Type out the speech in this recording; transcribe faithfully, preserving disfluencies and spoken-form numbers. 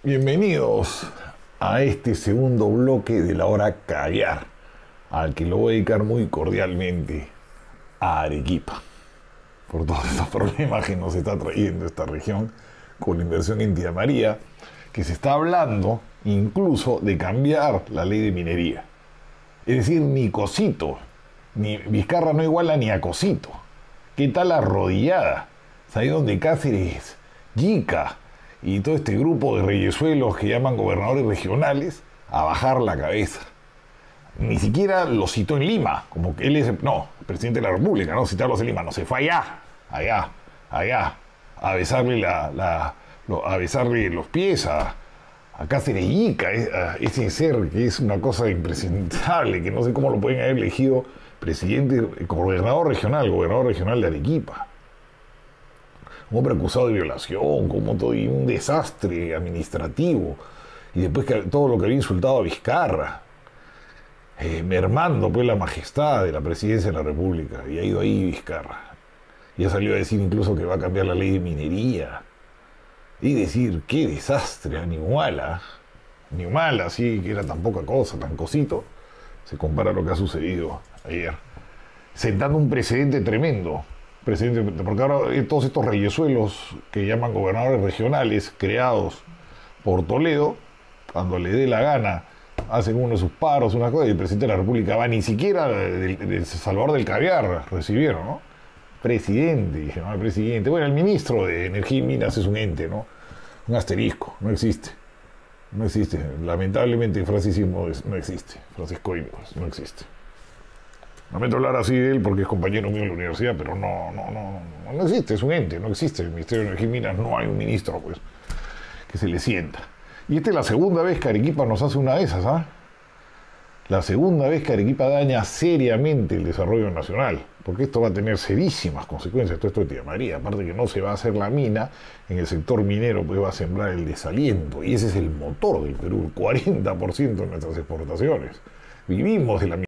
Bienvenidos a este segundo bloque de la hora caviar, al que lo voy a dedicar muy cordialmente a Arequipa, por todos estos problemas que nos está trayendo esta región con la inversión en Tía María, que se está hablando incluso de cambiar la ley de minería. Es decir, ni Cosito, ni Vizcarra no iguala ni a Cosito. ¿Qué tal la arrodillada? Ahí donde Cáceres, Yica y todo este grupo de reyesuelos que llaman gobernadores regionales a bajar la cabeza. Ni siquiera lo citó en Lima, como que él es, no, el presidente de la República, no citarlos en Lima, no, se fue allá, allá, allá, a besarle, la, la, lo, a besarle los pies a, a Cáceres Yica, a ese ser que es una cosa impresentable, que no sé cómo lo pueden haber elegido presidente, gobernador regional, gobernador regional de Arequipa. Un hombre acusado de violación, como todo, y un desastre administrativo, y después que todo lo que había insultado a Vizcarra, eh, mermando pues la majestad de la presidencia de la República, y ha ido ahí Vizcarra, y ha salido a decir incluso que va a cambiar la ley de minería, y decir, qué desastre, ni mala, ni mala, así que era tan poca cosa, tan cosito, se compara a lo que ha sucedido ayer, sentando un precedente tremendo. Presidente, porque ahora todos estos reyesuelos que llaman gobernadores regionales creados por Toledo, cuando le dé la gana, hacen uno de sus paros, una cosa, y el presidente de la República va, ni siquiera de, de, de Salvador del Caviar recibieron, ¿no? Presidente, dije, no, el presidente. Bueno, el ministro de Energía y Minas es un ente, ¿no? Un asterisco, no existe. No existe. Lamentablemente, Francisco no existe. Francisco no existe. Lamento hablar así de él porque es compañero mío en la universidad, pero no, no, no, no existe, es un ente, no existe. El Ministerio de Energía y Minas no hay un ministro, pues, que se le sienta. Y esta es la segunda vez que Arequipa nos hace una de esas, ¿ah? La segunda vez que Arequipa daña seriamente el desarrollo nacional, porque esto va a tener serísimas consecuencias, todo esto de Tía María. Aparte que no se va a hacer la mina, en el sector minero pues va a sembrar el desaliento, y ese es el motor del Perú, el cuarenta por ciento de nuestras exportaciones. Vivimos de la